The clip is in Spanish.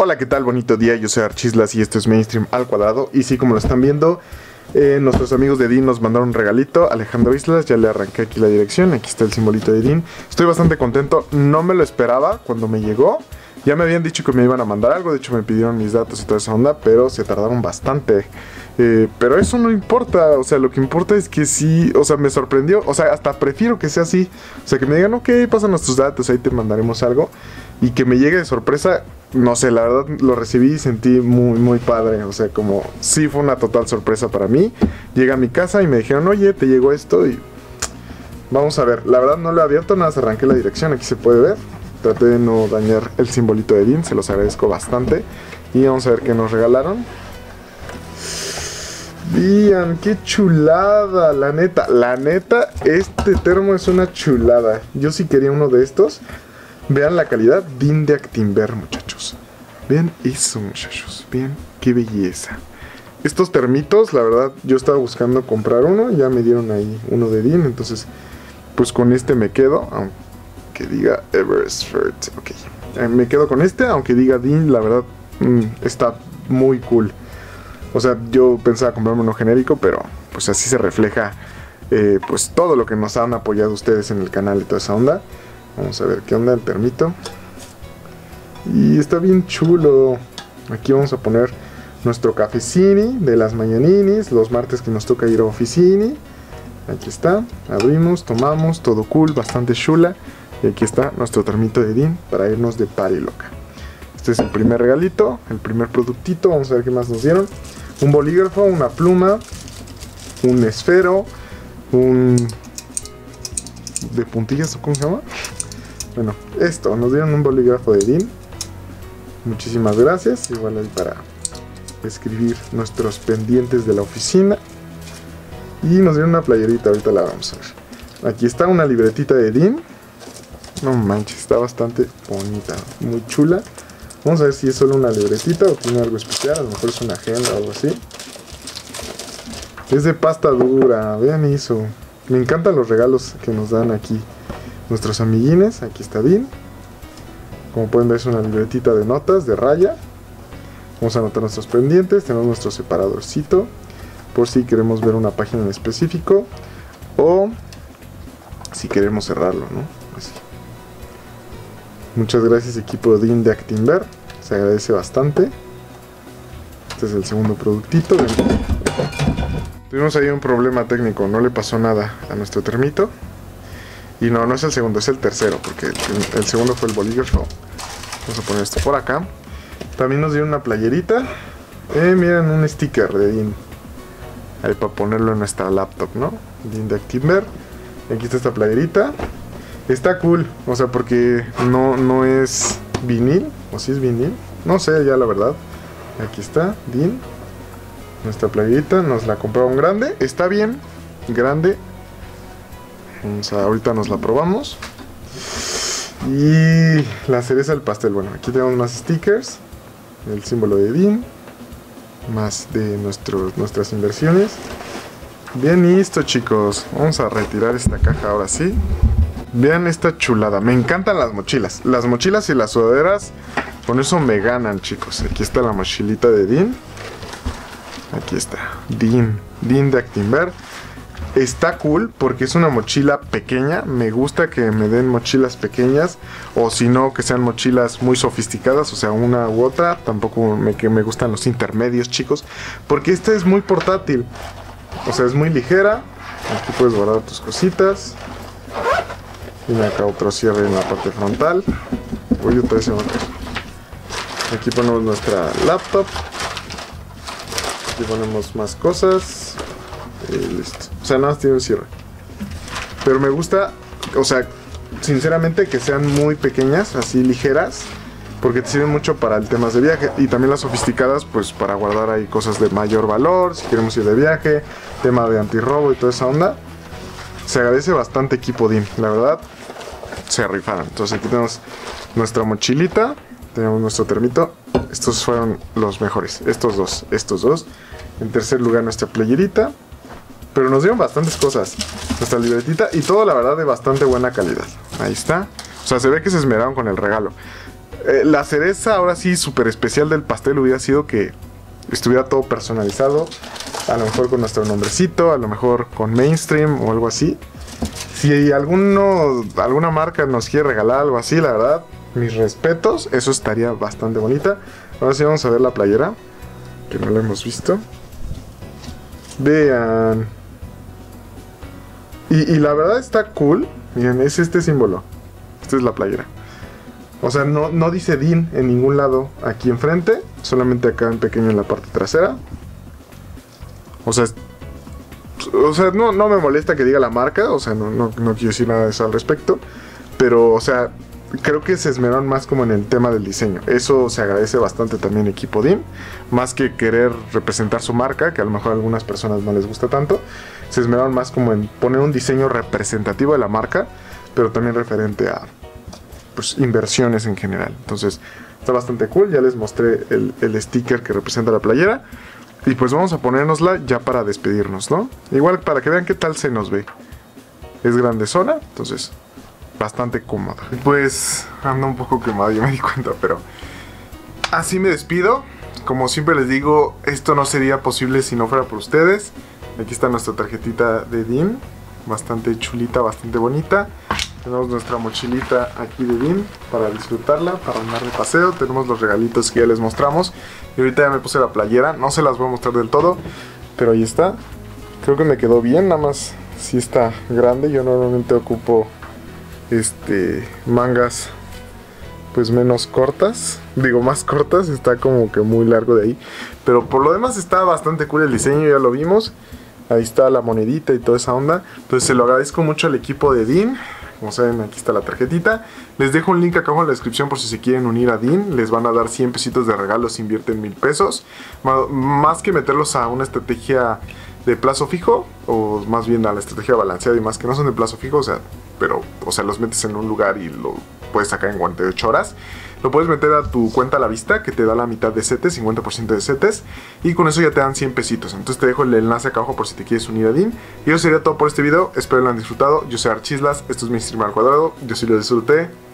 Hola, ¿qué tal? Bonito día, yo soy Archislas y esto es Mainstream al cuadrado. Y sí, como lo están viendo, nuestros amigos de Dean nos mandaron un regalito. Alejandro Islas, ya le arranqué aquí la dirección, aquí está el simbolito de Dean. Estoy bastante contento, no me lo esperaba cuando me llegó. Ya me habían dicho que me iban a mandar algo, de hecho me pidieron mis datos y toda esa onda, pero se tardaron bastante. Pero eso no importa, o sea, lo que importa es que sí, o sea, me sorprendió, o sea, hasta prefiero que sea así. O sea, que me digan, ok, pásanos tus datos, ahí te mandaremos algo. Y que me llegue de sorpresa, no sé, la verdad lo recibí y sentí muy padre. O sea, como sí fue una total sorpresa para mí. Llegué a mi casa y me dijeron, oye, te llegó esto y vamos a ver. La verdad no lo he abierto, nada más arranqué la dirección, aquí se puede ver. Traté de no dañar el simbolito de Dean, se los agradezco bastante. Y vamos a ver qué nos regalaron. Vean, qué chulada, la neta, este termo es una chulada. Yo sí quería uno de estos. Vean la calidad, Dean de Actinver, muchachos. Vean eso, muchachos, vean qué belleza. Estos termitos, la verdad, yo estaba buscando comprar uno, ya me dieron ahí uno de Dean, entonces, pues con este me quedo, aunque diga Eversford, ok. Me quedo con este, aunque diga Dean, la verdad, está muy cool. O sea, yo pensaba comprarme uno genérico, pero pues así se refleja pues todo lo que nos han apoyado ustedes en el canal y toda esa onda. Vamos a ver qué onda el termito. Y está bien chulo. Aquí vamos a poner nuestro cafecini de las mañaninis, los martes que nos toca ir a oficini. Aquí está, abrimos, tomamos, todo cool, bastante chula. Y aquí está nuestro termito de Dean para irnos de party loca. Este es el primer regalito, el primer productito. Vamos a ver qué más nos dieron. Un bolígrafo, una pluma, un esfero, un... ¿de puntillas? ¿Cómo se llama? Bueno, esto, nos dieron un bolígrafo de Dean. Muchísimas gracias. Igual ahí para escribir nuestros pendientes de la oficina. Y nos dieron una playerita, ahorita la vamos a ver. Aquí está una libretita de Dean. No manches, está bastante bonita, muy chula. Vamos a ver si es solo una libretita o tiene algo especial. A lo mejor es una agenda o algo así. Es de pasta dura, vean eso. Me encantan los regalos que nos dan aquí nuestros amiguines. Aquí está Dean. Como pueden ver, es una libretita de notas de raya. Vamos a anotar nuestros pendientes. Tenemos nuestro separadorcito por si queremos ver una página en específico o si queremos cerrarlo, ¿no? Así. Muchas gracias, equipo Dean de Actinver. Se agradece bastante. Este es el segundo productito. Tuvimos ahí un problema técnico, no le pasó nada a nuestro termito. Y no es el segundo, es el tercero, porque el segundo fue el bolígrafo. Vamos a poner esto por acá. También nos dieron una playerita. Miren, un sticker de Dean. Ahí para ponerlo en nuestra laptop, ¿no? Dean de Actinver. Aquí está esta playerita. Está cool, o sea, porque no es vinil. ¿O si es vinil? No sé, ya la verdad. Aquí está, Dean. Nuestra playerita, nos la compraron grande. Está bien, grande. Ahorita nos la probamos. Y la cereza del pastel. Bueno, aquí tenemos más stickers. El símbolo de Dean. Más de nuestras inversiones. Bien listo, chicos. Vamos a retirar esta caja ahora sí. Vean esta chulada. Me encantan las mochilas. Las mochilas y las sudaderas, con eso me ganan, chicos. Aquí está la mochilita de Dean. Aquí está. Dean de Actinver. Está cool porque es una mochila pequeña. Me gusta que me den mochilas pequeñas. O si no, que sean mochilas muy sofisticadas. O sea, una u otra. Tampoco me gustan los intermedios, chicos. Porque esta es muy portátil. O sea, es muy ligera. Aquí puedes guardar tus cositas. Y acá otro cierre en la parte frontal. Uy, otra vez se va a caer. Aquí ponemos nuestra laptop. Aquí ponemos más cosas. Y listo. O sea, nada más tiene un cierre. Pero me gusta, o sea, sinceramente que sean muy pequeñas, así ligeras. Porque te sirven mucho para el tema de viaje. Y también las sofisticadas, pues para guardar ahí cosas de mayor valor. Si queremos ir de viaje. Tema de antirrobo y toda esa onda. Se agradece bastante, equipo Dean, la verdad. Se rifaron. Entonces aquí tenemos nuestra mochilita. Tenemos nuestro termito. Estos fueron los mejores. Estos dos. En tercer lugar nuestra playerita. Pero nos dieron bastantes cosas. Nuestra libretita. Y todo la verdad de bastante buena calidad. Ahí está. O sea, se ve que se esmeraron con el regalo. La cereza, ahora sí, súper especial del pastel hubiera sido que estuviera todo personalizado. A lo mejor con nuestro nombrecito, a lo mejor con Mainstream o algo así. Si alguna marca nos quiere regalar algo así, la verdad, mis respetos, eso estaría bastante bonita. Ahora sí vamos a ver la playera, que no la hemos visto. Vean. Y la verdad está cool. Miren, es este símbolo. Esta es la playera. O sea, no dice Dean en ningún lado aquí enfrente, solamente acá en pequeño en la parte trasera. O sea, no me molesta que diga la marca, o sea, no quiero decir nada de eso al respecto. Pero, o sea, creo que se esmeraron más como en el tema del diseño. Eso se agradece bastante también equipo Dean. Más que querer representar su marca, que a lo mejor a algunas personas no les gusta tanto. Se esmeraron más como en poner un diseño representativo de la marca, pero también referente a, pues, inversiones en general. Entonces, está bastante cool. Ya les mostré el sticker que representa la playera. Y pues vamos a ponérnosla ya para despedirnos, ¿no? Igual para que vean qué tal se nos ve. Es grandezona, entonces bastante cómoda. Pues ando un poco quemado, ya me di cuenta, pero así me despido. Como siempre les digo, esto no sería posible si no fuera por ustedes. Aquí está nuestra tarjetita de Dean, bastante chulita, bastante bonita. Tenemos nuestra mochilita aquí de Dean para disfrutarla, para andar de paseo. Tenemos los regalitos que ya les mostramos. Y ahorita ya me puse la playera, no se las voy a mostrar del todo, pero ahí está. Creo que me quedó bien, nada más sí está grande. Yo normalmente ocupo mangas pues menos cortas, digo más cortas, está como que muy largo de ahí. Pero por lo demás está bastante cool el diseño, ya lo vimos. Ahí está la monedita y toda esa onda. Entonces se lo agradezco mucho al equipo de Dean. Como saben, aquí está la tarjetita. Les dejo un link acá abajo en la descripción por si se quieren unir a Dean. Les van a dar 100 pesitos de regalo si invierten 1000 pesos. Más que meterlos a una estrategia de plazo fijo, o más bien a la estrategia balanceada y más que no son de plazo fijo, o sea, los metes en un lugar y lo puedes sacar en 48 horas. Lo puedes meter a tu cuenta a la vista, que te da la mitad de CETES, 50% de CETES, y con eso ya te dan 100 pesitos. Entonces te dejo el enlace acá abajo por si te quieres unir a Dean. Y eso sería todo por este video, espero lo hayan disfrutado. Yo soy Archislas, esto es Mainstream al cuadrado, yo sí lo disfruté.